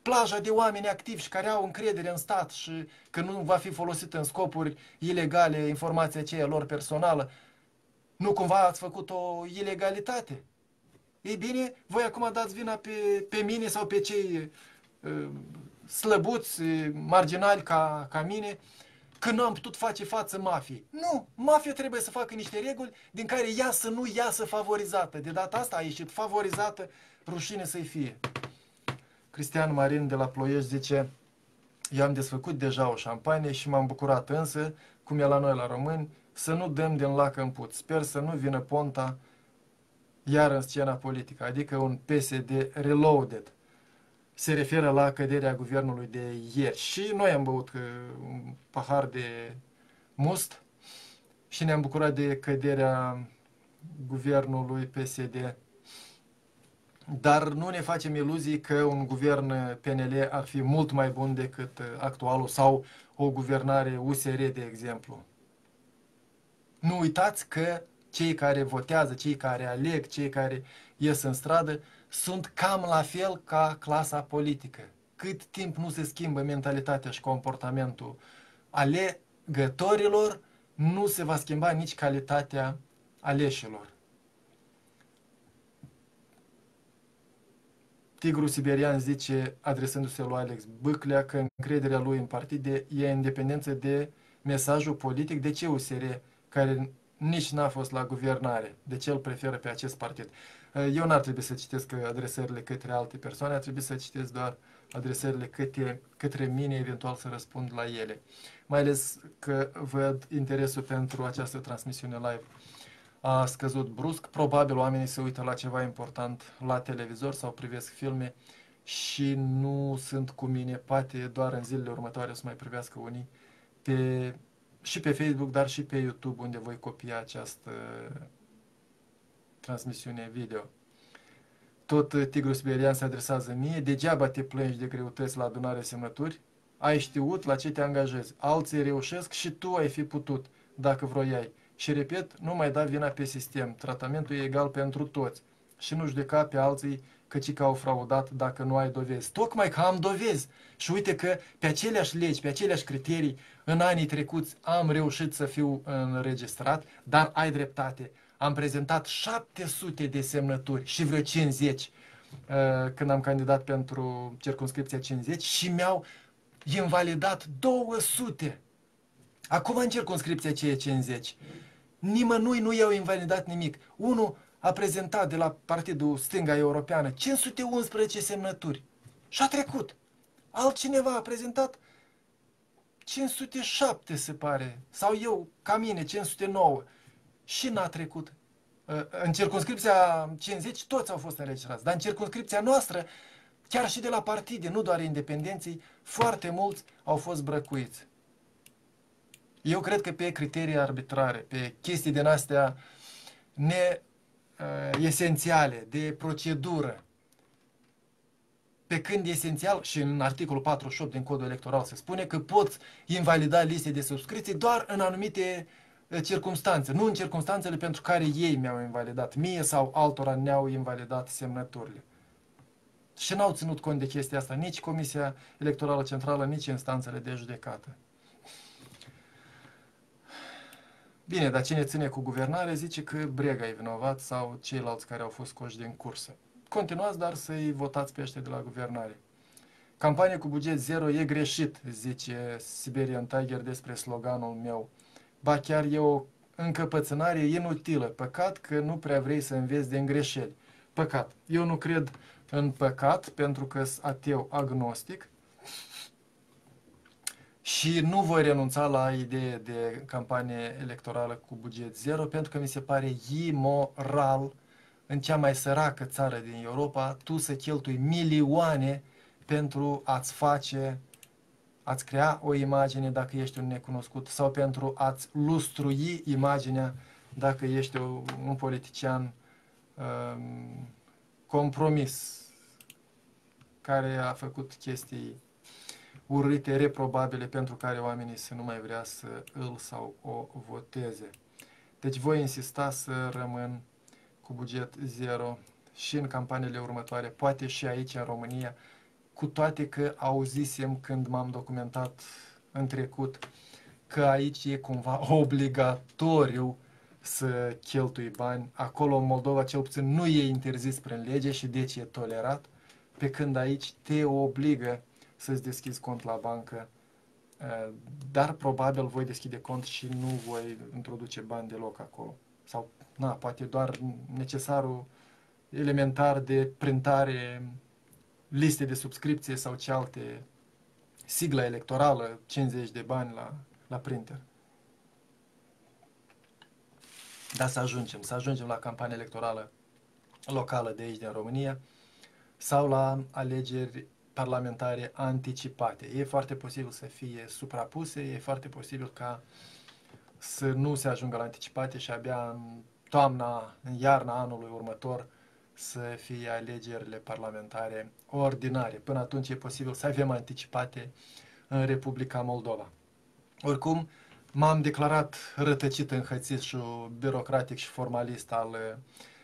plaja de oameni activi și care au încredere în stat și că nu va fi folosită în scopuri ilegale informația aceea lor personală, nu cumva ați făcut o ilegalitate? Ei bine, voi acum dați vina pe mine sau pe cei slăbuți, marginali ca mine, că nu am putut face față mafiei. Nu! Mafia trebuie să facă niște reguli din care ea să nu iasă favorizată. De data asta a ieșit favorizată, rușine să-i fie. Cristian Marin de la Ploiești zice: eu am desfăcut deja o șampanie și m-am bucurat, însă, cum e la noi la români, să nu dăm din lac în put. Sper să nu vină Ponta iar în scena politică, adică un PSD reloaded. Se referă la căderea guvernului de ieri. Și noi am băut un pahar de must și ne-am bucurat de căderea guvernului PSD. Dar nu ne facem iluzii că un guvern PNL ar fi mult mai bun decât actualul sau o guvernare USR, de exemplu. Nu uitați că cei care votează, cei care aleg, cei care ies în stradă, sunt cam la fel ca clasa politică. Cât timp nu se schimbă mentalitatea și comportamentul alegătorilor, nu se va schimba nici calitatea aleșilor. Tigru Siberian zice, adresându-se lui Alex Bâclea, că încrederea lui în partide e independență de mesajul politic. De ce USR, care nici n-a fost la guvernare, de ce îl preferă pe acest partid? Eu n-ar trebui să citesc adresările către alte persoane, ar trebui să citesc doar adresările către mine, eventual să răspund la ele. Mai ales că văd interesul pentru această transmisiune live a scăzut brusc. Probabil oamenii se uită la ceva important la televizor sau privesc filme și nu sunt cu mine. Poate doar în zilele următoare o să mai privească unii și pe Facebook, dar și pe YouTube, unde voi copia această transmisiune video. Tot Tigru Siberian se adresează mie: degeaba te plângi de greutăți la adunarea semnături, ai știut la ce te angajezi, alții reușesc și tu ai fi putut, dacă vroiai. Și repet, nu mai da vina pe sistem, tratamentul e egal pentru toți și nu judeca pe alții că au fraudat dacă nu ai dovezi. Tocmai că am dovezi și uite că pe aceleași legi, pe aceleași criterii, în anii trecuți am reușit să fiu înregistrat, dar ai dreptate. Am prezentat 700 de semnături și vreo 50 când am candidat pentru circumscripția 50 și mi-au invalidat 200. Acum în circumscripția aceea 50, nimănui nu i-au invalidat nimic. Unul a prezentat de la Partidul Stânga Europeană 511 semnături și a trecut. Altcineva a prezentat 507, se pare, sau eu, ca mine, 509 și n-a trecut. În circumscripția 50 toți au fost înregistrați, dar în circumscripția noastră, chiar și de la partide, nu doar independenții, foarte mulți au fost brăcuiți. Eu cred că pe criterii arbitrare, pe chestii din astea esențiale, de procedură, pe când esențial, și în articolul 48 din Codul Electoral se spune că poți invalida liste de subscripții doar în anumite circumstanțe, nu în circumstanțele pentru care ei mi-au invalidat, mie sau altora ne-au invalidat semnăturile. Și n-au ținut cont de chestia asta nici Comisia Electorală Centrală, nici instanțele de judecată. Bine, dar cine ține cu guvernare zice că Brega e vinovat sau ceilalți care au fost scoși din cursă. Continuați, dar să-i votați pe ăștia de la guvernare. Campanie cu buget zero e greșit, zice Siberian Tiger despre sloganul meu. Ba chiar e o încăpățânare inutilă. Păcat că nu prea vrei să înveți din greșeli. Păcat. Eu nu cred în păcat pentru că sunt ateu agnostic și nu voi renunța la ideea de campanie electorală cu buget zero pentru că mi se pare imoral în cea mai săracă țară din Europa tu să cheltui milioane pentru a-ți crea o imagine dacă ești un necunoscut sau pentru a-ți lustrui imaginea dacă ești un politician compromis care a făcut chestii urâte, reprobabile, pentru care oamenii să nu mai vrea să îl sau o voteze. Deci voi insista să rămân cu buget zero și în campaniile următoare, poate și aici în România, cu toate că auzisem când m-am documentat în trecut că aici e cumva obligatoriu să cheltui bani. Acolo, în Moldova, cel puțin, nu e interzis prin lege și deci e tolerat, pe când aici te obligă să-ți deschizi cont la bancă, dar probabil voi deschide cont și nu voi introduce bani deloc acolo. Sau, poate doar necesarul elementar de printare, liste de subscripție sau ce alte, sigla electorală, 50 de bani la printer. Dar să ajungem la campania electorală locală de aici, din România, sau la alegeri parlamentare anticipate. E foarte posibil să fie suprapuse, e foarte posibil ca să nu se ajungă la anticipate și abia în toamna, în iarna anului următor să fie alegerile parlamentare ordinare. Până atunci e posibil să avem anticipate în Republica Moldova. Oricum, m-am declarat rătăcit, înhățit și birocratic și formalist al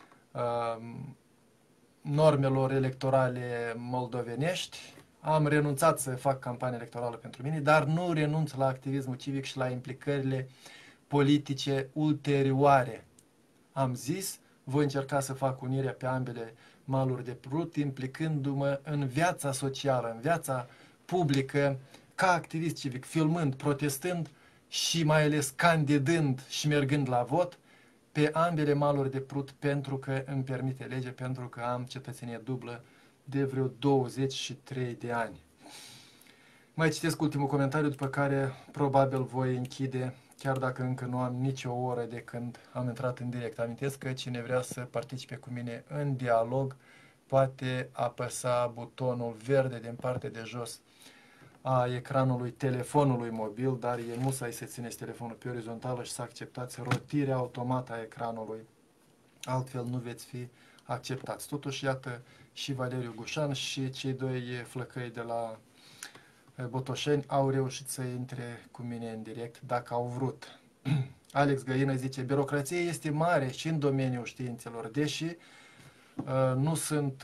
normelor electorale moldovenești. Am renunțat să fac campanie electorală pentru mine, dar nu renunț la activismul civic și la implicările politice ulterioare. Am zis, voi încerca să fac unirea pe ambele maluri de Prut, implicându-mă în viața socială, în viața publică, ca activist civic, filmând, protestând și mai ales candidând și mergând la vot pe ambele maluri de Prut, pentru că îmi permite lege, pentru că am cetățenie dublă de vreo 23 de ani. Mai citesc ultimul comentariu, după care probabil voi închide, chiar dacă încă nu am nicio oră de când am intrat în direct. Amintesc că cine vrea să participe cu mine în dialog poate apăsa butonul verde din partea de jos a ecranului telefonului mobil, dar e musai să țineți telefonul pe orizontală și să acceptați rotirea automată a ecranului. Altfel nu veți fi acceptați. Totuși, iată, și Valeriu Gușan și cei doi flăcăi de la Botoșeni au reușit să intre cu mine în direct, dacă au vrut. Alex Găină zice, birocrația este mare și în domeniul științelor, deși nu sunt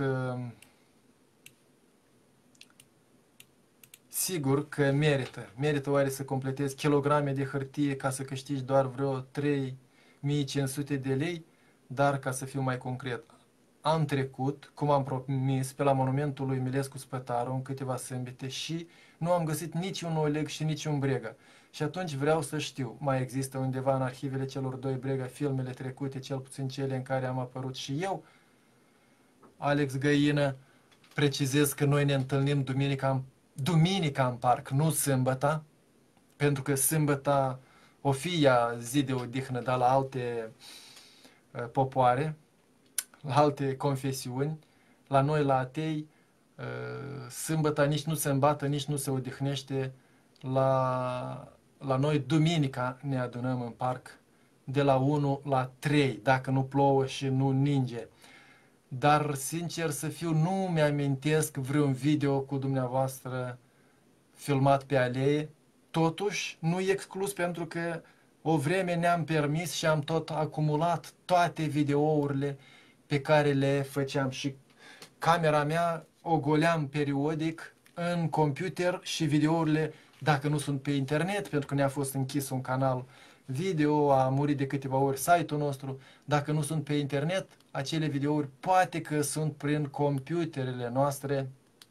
sigur că merită oare să completezi kilograme de hârtie ca să câștigi doar vreo 3500 de lei, dar ca să fiu mai concret, am trecut, cum am promis, pe la monumentul lui Milescu Spătaru în câteva sâmbete și nu am găsit niciun Oleg și niciun Brega. Și atunci vreau să știu, mai există undeva în arhivele celor doi Brega filmele trecute, cel puțin cele în care am apărut și eu? Alex Găină, precizez că noi ne întâlnim duminica în parc, nu sâmbătă, pentru că sâmbătă o fi ea zi de odihnă, dar la alte popoare, la alte confesiuni, la noi, la atei, sâmbătă nici nu se îmbată, nici nu se odihnește. La noi, duminica, ne adunăm în parc de la 1 la 3, dacă nu plouă și nu ninge. Dar, sincer să fiu, nu mi-amintesc vreun video cu dumneavoastră filmat pe alee. Totuși, nu e exclus, pentru că o vreme ne-am permis și am tot acumulat toate videourile pe care le făceam și camera mea o goleam periodic în computer și videourile, dacă nu sunt pe internet, pentru că ne-a fost închis un canal video, a murit de câteva ori site-ul nostru, dacă nu sunt pe internet, acele videouri poate că sunt prin computerele noastre,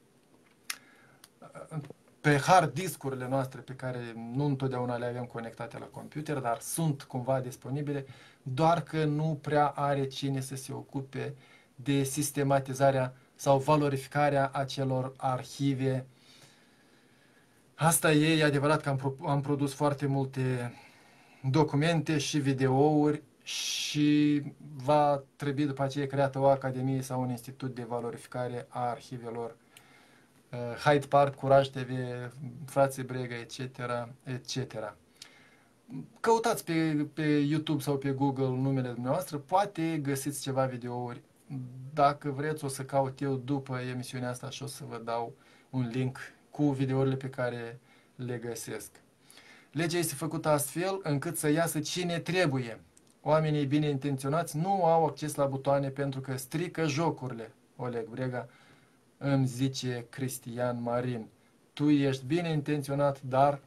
pe hard discurile noastre pe care nu întotdeauna le avem conectate la computer, dar sunt cumva disponibile, doar că nu prea are cine să se ocupe de sistematizarea sau valorificarea acelor arhive. Asta e adevărat că am produs foarte multe documente și videouri și va trebui după aceea creată o academie sau un institut de valorificare a arhivelor. Hyde Park, Curaj TV, Frații Brega, etc., etc. Căutați pe YouTube sau pe Google numele dumneavoastră, poate găsiți ceva videouri. Dacă vreți, o să caut eu după emisiunea asta și o să vă dau un link cu videourile pe care le găsesc. Legea este făcută astfel încât să iasă cine trebuie. Oamenii bine intenționați nu au acces la butoane pentru că strică jocurile. Oleg Brega, îmi zice Cristian Marin. Tu ești bine intenționat, dar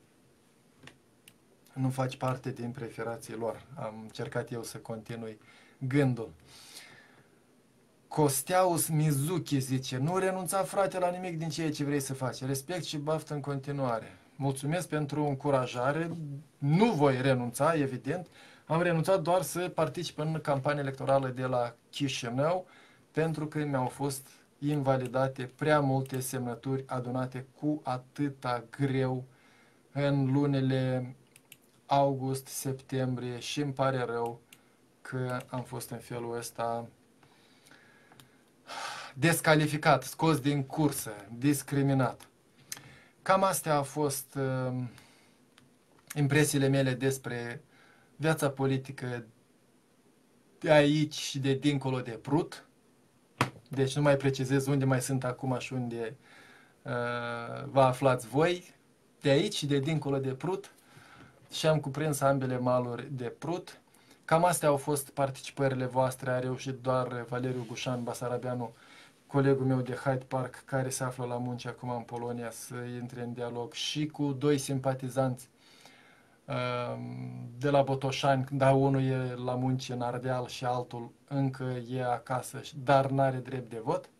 nu faci parte din preferații lor. Am încercat eu să continui gândul. Costeaus Mizuki zice, nu renunța, frate, la nimic din ceea ce vrei să faci. Respect și baftă în continuare. Mulțumesc pentru încurajare. Nu voi renunța, evident. Am renunțat doar să particip în campania electorală de la Chișinău, pentru că mi-au fost invalidate prea multe semnături adunate cu atâta greu în lunile august, septembrie și îmi pare rău că am fost în felul ăsta descalificat, scos din cursă, discriminat. Cam astea au fost impresiile mele despre viața politică de aici și de dincolo de Prut. Deci nu mai precizez unde mai sunt acum și unde vă aflați voi. De aici și de dincolo de Prut. Și am cuprins ambele maluri de Prut. Cam astea au fost participările voastre. A reușit doar Valeriu Gușan Basarabeanu, colegul meu de Hyde Park, care se află la munci acum în Polonia, să intre în dialog și cu doi simpatizanți de la Botoșani, dar unul e la munci în Ardeal și altul încă e acasă, dar n-are drept de vot.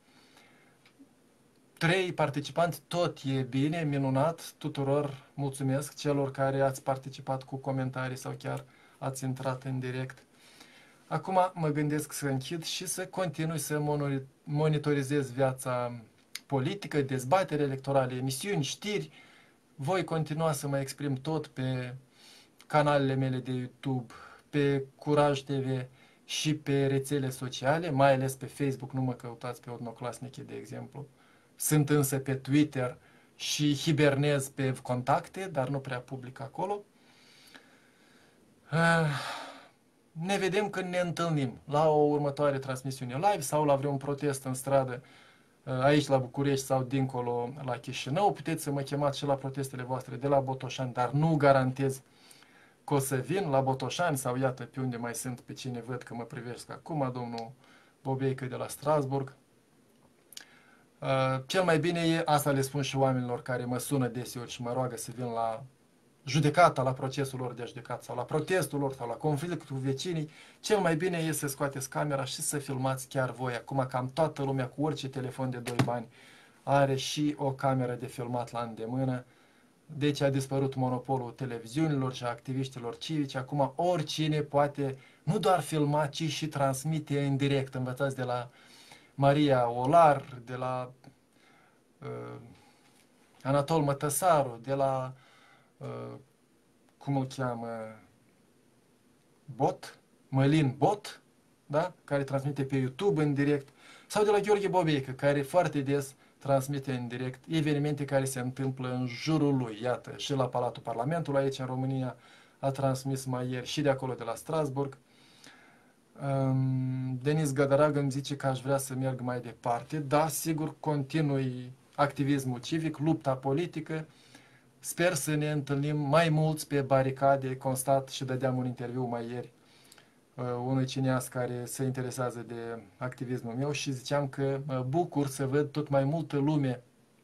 3 participanți, tot e bine, minunat, tuturor mulțumesc celor care ați participat cu comentarii sau chiar ați intrat în direct. Acum mă gândesc să închid și să continui să monitorizez viața politică, dezbatere electorale, emisiuni, știri. Voi continua să mă exprim tot pe canalele mele de YouTube, pe Curaj TV și pe rețele sociale, mai ales pe Facebook, nu mă căutați pe Odnoclasnice, de exemplu. Sunt însă pe Twitter și hibernez pe contacte, dar nu prea public acolo. Ne vedem când ne întâlnim la o următoare transmisiune live sau la vreun protest în stradă aici la București sau dincolo la Chișinău. Puteți să mă chemați și la protestele voastre de la Botoșani, dar nu garantez că o să vin la Botoșani sau iată pe unde mai sunt, pe cine văd că mă privesc acum, domnul Bobeică de la Strasburg. Cel mai bine e, asta le spun și oamenilor care mă sună deseori și mă roagă să vin la judecata, la procesul lor de judecată sau la protestul lor sau la conflictul cu vecinii, cel mai bine e să scoateți camera și să filmați chiar voi. Acum cam toată lumea cu orice telefon de 2 bani are și o cameră de filmat la îndemână. Deci a dispărut monopolul televiziunilor și a activiștilor civici. Acum oricine poate nu doar filma, ci și transmite în direct. Învățați de la Maria Olar, de la Anatol Mătăsaru, de la cum îl cheamă, Mălin Bot, da? Care transmite pe YouTube în direct, sau de la Gheorghe Bobeică, care foarte des transmite în direct evenimente care se întâmplă în jurul lui. Iată, și la Palatul Parlamentului aici în România a transmis mai ieri și de acolo de la Strasburg. Denis Gădărag îmi zice că aș vrea să merg mai departe. Da, sigur, continui activismul civic, lupta politică. Sper să ne întâlnim mai mulți pe baricade. Constat și dădeam un interviu mai ieri unui cineast care se interesează de activismul meu și ziceam că mă bucur să văd tot mai multă lume,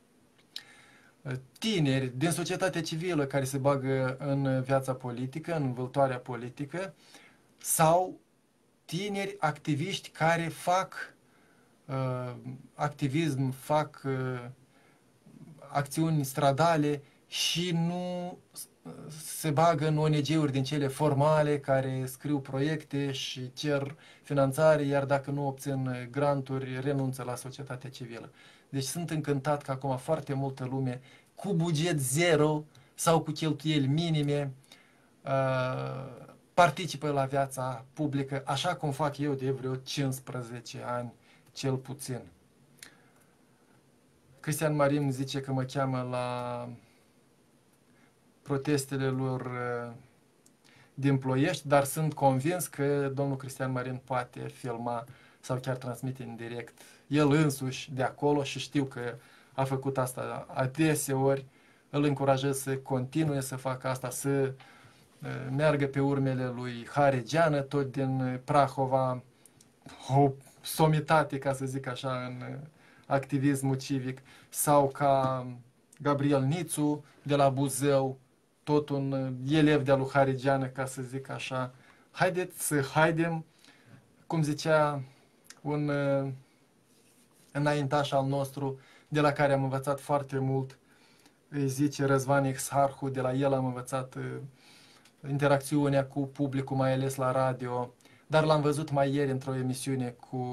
tineri din societatea civilă care se bagă în viața politică, în învăltoarea politică, sau tineri activiști care fac activism, fac acțiuni stradale și nu se bagă în ONG-uri din cele formale care scriu proiecte și cer finanțare, iar dacă nu obțin granturi, renunță la societatea civilă. Deci sunt încântat că acum foarte multă lume cu buget zero sau cu cheltuieli minime participă la viața publică, așa cum fac eu de vreo 15 ani, cel puțin. Cristian Marin zice că mă cheamă la protestele lor din Ploiești, dar sunt convins că domnul Cristian Marin poate filma sau chiar transmite în direct el însuși de acolo și știu că a făcut asta adeseori. Îl încurajez să continue să facă asta, să meargă pe urmele lui Haregeană, tot din Prahova, o somitate, ca să zic așa, în activismul civic, sau ca Gabriel Nițu de la Buzău, tot un elev de-a lui Harigeană, ca să zic așa. Haideți să haidem, cum zicea un înaintaș al nostru, de la care am învățat foarte mult, îi zice Răzvan Exarhu, de la el am învățat interacțiunea cu publicul, mai ales la radio, dar l-am văzut mai ieri într-o emisiune cu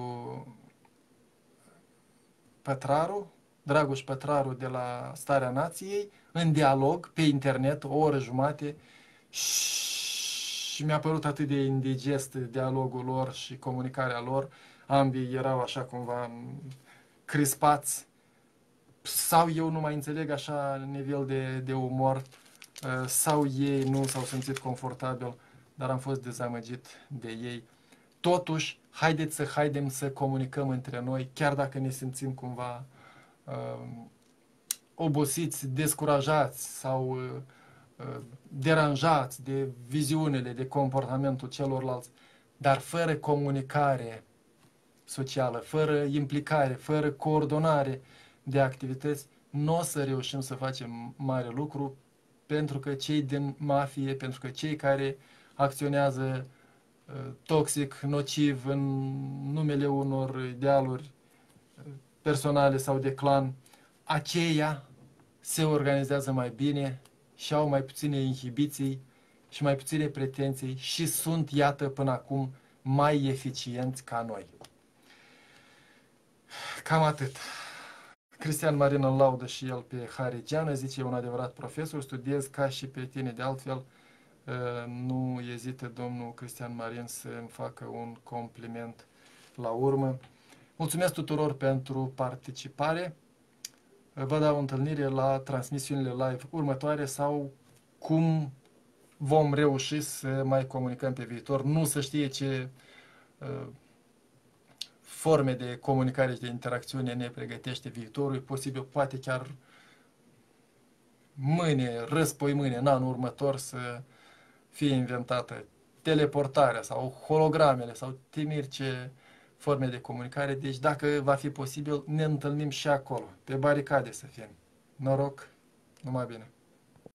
Pătraru, Dragoș Pătraru de la Starea Nației, în dialog pe internet, o oră jumate, și mi-a părut atât de indigest dialogul lor și comunicarea lor. Ambii erau așa cumva crispați, sau eu nu mai înțeleg așa nivel de umor, sau ei nu s-au simțit confortabil, dar am fost dezamăgit de ei. Totuși, haidem să comunicăm între noi, chiar dacă ne simțim cumva obosiți, descurajați sau deranjați de viziunile, de comportamentul celorlalți, dar fără comunicare socială, fără implicare, fără coordonare de activități, nu o să reușim să facem mare lucru, pentru că cei din mafie, pentru că cei care acționează toxic, nociv, în numele unor idealuri personale sau de clan, aceia se organizează mai bine și au mai puține inhibiții și mai puține pretenții și sunt, iată, până acum mai eficienți ca noi. Cam atât. Cristian Marin îl laudă și el pe Harigeană, zice, e un adevărat profesor, studiez ca și pe tine, de altfel nu ezită domnul Cristian Marin să îmi facă un compliment la urmă. Mulțumesc tuturor pentru participare. Vă dau întâlnire la transmisiunile live următoare sau cum vom reuși să mai comunicăm pe viitor. Nu se știe ce forme de comunicare și de interacțiune ne pregătește viitorul. E posibil, poate chiar mâine, răspoi mâine, în anul următor, să fie inventată teleportarea sau hologramele sau timiri ce forme de comunicare. Deci dacă va fi posibil, ne întâlnim și acolo, pe baricade să fim. Noroc, numai bine!